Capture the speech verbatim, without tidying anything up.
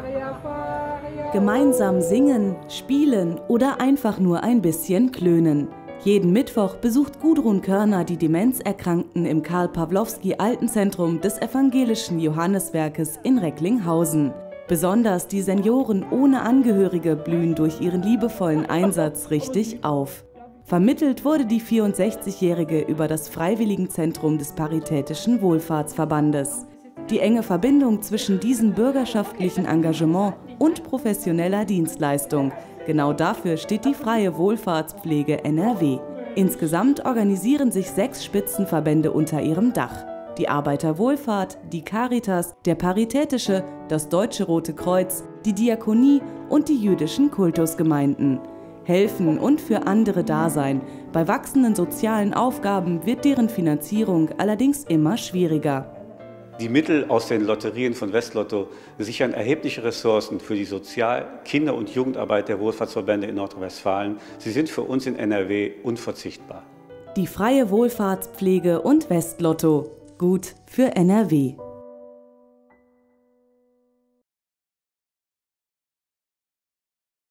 Gemeinsam singen, spielen oder einfach nur ein bisschen klönen. Jeden Mittwoch besucht Gudrun Körner die Demenzerkrankten im Karl-Pawlowski-Altenzentrum des Evangelischen Johanneswerkes in Recklinghausen. Besonders die Senioren ohne Angehörige blühen durch ihren liebevollen Einsatz richtig auf. Vermittelt wurde die vierundsechzigjährige über das Freiwilligenzentrum des Paritätischen Wohlfahrtsverbandes. Die enge Verbindung zwischen diesem bürgerschaftlichen Engagement und professioneller Dienstleistung. Genau dafür steht die Freie Wohlfahrtspflege N R W. Insgesamt organisieren sich sechs Spitzenverbände unter ihrem Dach. Die Arbeiterwohlfahrt, die Caritas, der Paritätische, das Deutsche Rote Kreuz, die Diakonie und die jüdischen Kultusgemeinden. Helfen und für andere da sein. Bei wachsenden sozialen Aufgaben wird deren Finanzierung allerdings immer schwieriger. Die Mittel aus den Lotterien von Westlotto sichern erhebliche Ressourcen für die Sozial-, Kinder- und Jugendarbeit der Wohlfahrtsverbände in Nordrhein-Westfalen. Sie sind für uns in N R W unverzichtbar. Die Freie Wohlfahrtspflege und Westlotto. Gut für N R W.